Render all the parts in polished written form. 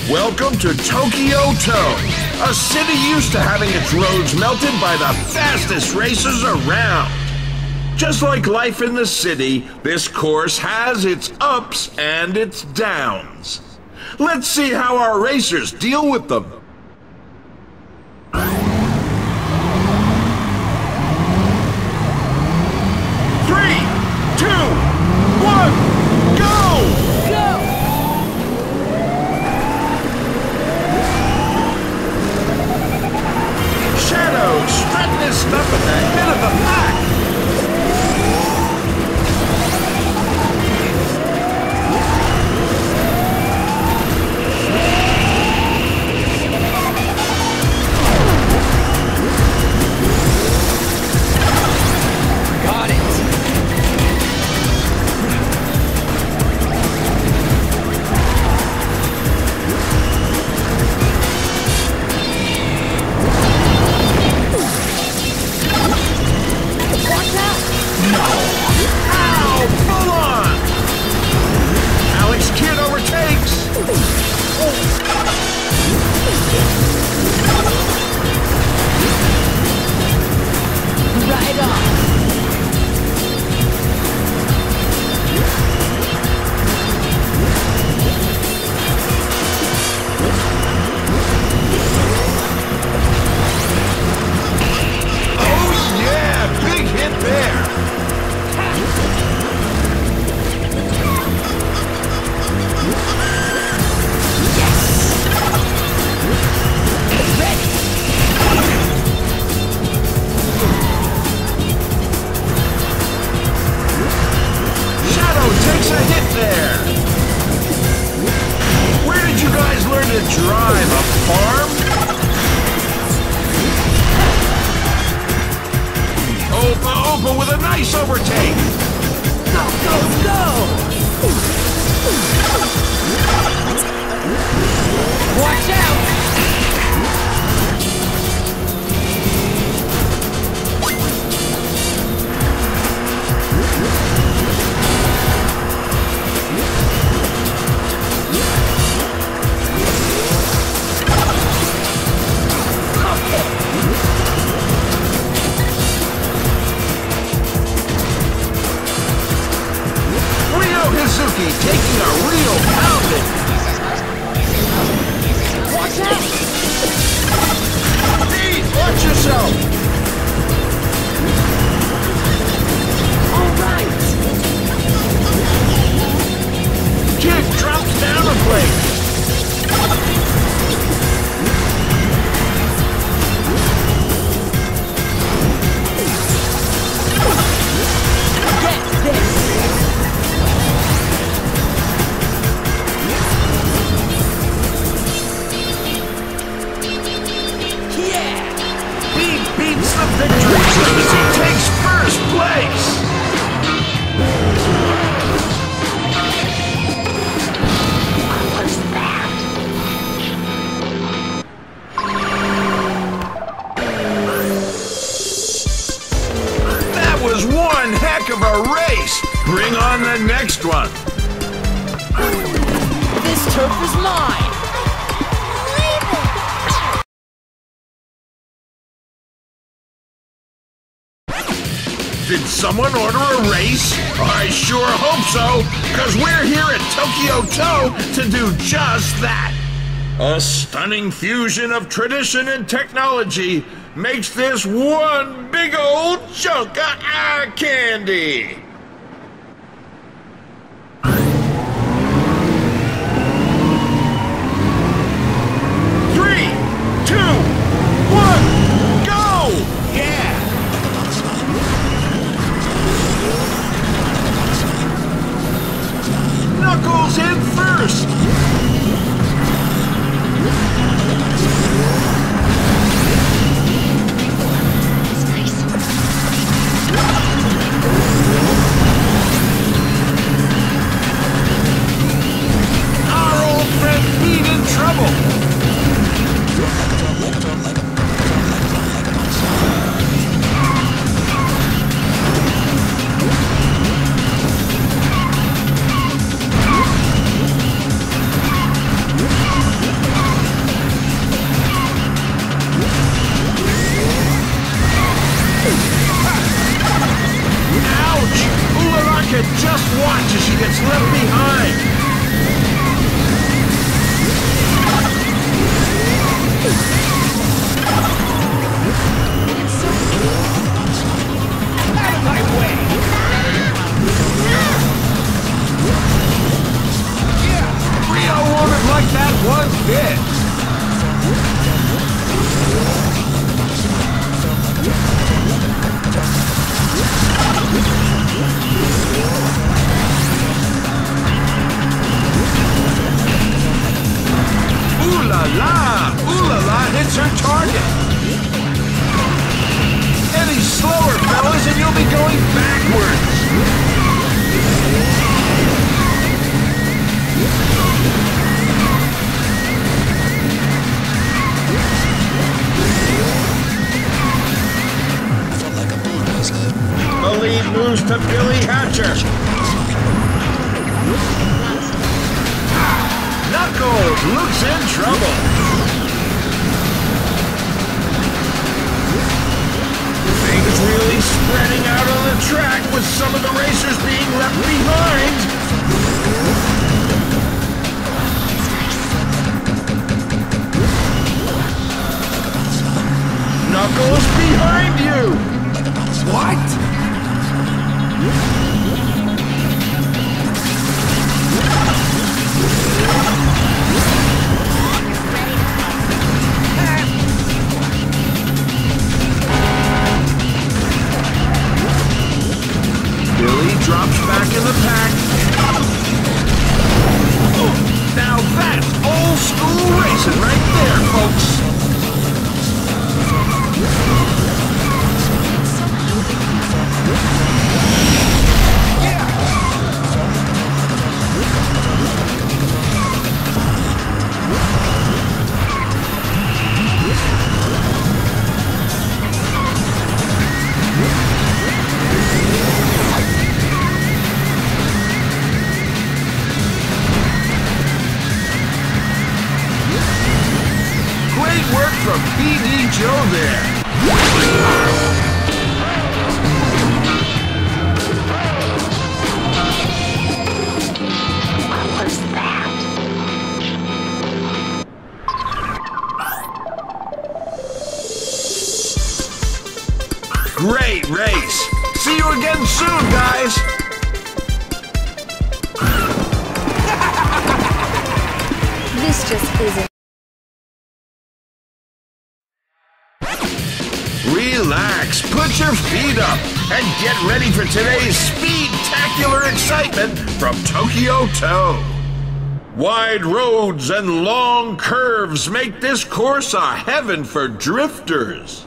Welcome to Tokyo Toe, a city used to having its roads melted by the fastest racers around. Just like life in the city, this course has its ups and its downs. Let's see how our racers deal with them. 3, 2, 1, go! Shadow strutting his stuff at the head of the pack. Got it. Watch out! No! Ow! Full on! Alex Kidd overtakes! Right on. Oh yeah! Big hit there! Shadow takes a hit there! Where did you guys learn to drive? A farm? Opa with a nice overtake! Go, go, go! Watch out! Ryo Hazuki taking a real pounding! Watch out! Pete, watch yourself! All right! Kid drops down a plate! Get this! Yeah! He beats the victory club as he takes first place! That was one heck of a race! Bring on the next one! This turf is mine! Did someone order a race? I sure hope so, because we're here at Tokyo Toe to do just that. A stunning fusion of tradition and technology makes this one big old chunk of eye candy. Three, two, one, go! Yeah! Knuckles in first! Our old friend Pete in trouble! can just watch as she gets left behind. Out of my way! Rio woman like that one bit. Ooh la la hits her target. Any slower, fellas, and you'll be going backwards. The lead moves to Billy Hatcher. Knuckles looks in trouble. Things really spreading out on the track with some of the racers being left behind. Knuckles behind you! What? Billy drops back in the pack. Now that's old school racing right there, folks. Great work from BD Joe there. What was that? Great race. See you again soon, guys. This just isn't. Relax, put your feet up, and get ready for today's speed-tacular excitement from Tokyo Toe. Wide roads and long curves make this course a heaven for drifters.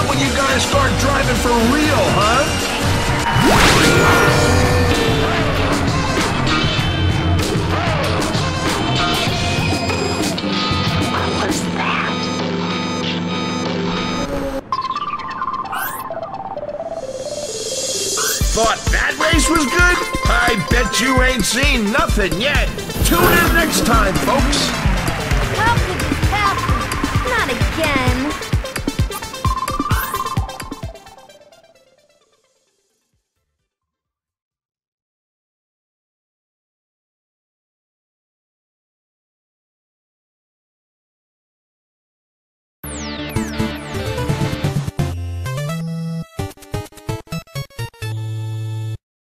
when you gonna start driving for real, huh? What was that? Thought that race was good? I bet you ain't seen nothing yet. Tune in next time